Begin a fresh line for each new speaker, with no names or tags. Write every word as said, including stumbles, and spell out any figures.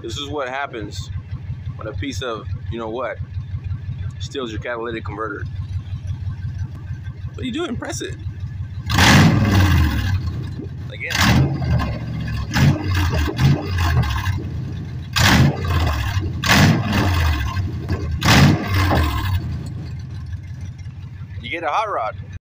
This is what happens when a piece of, you know what, steals your catalytic converter. What are you doing? Press it. Again. You get a hot rod.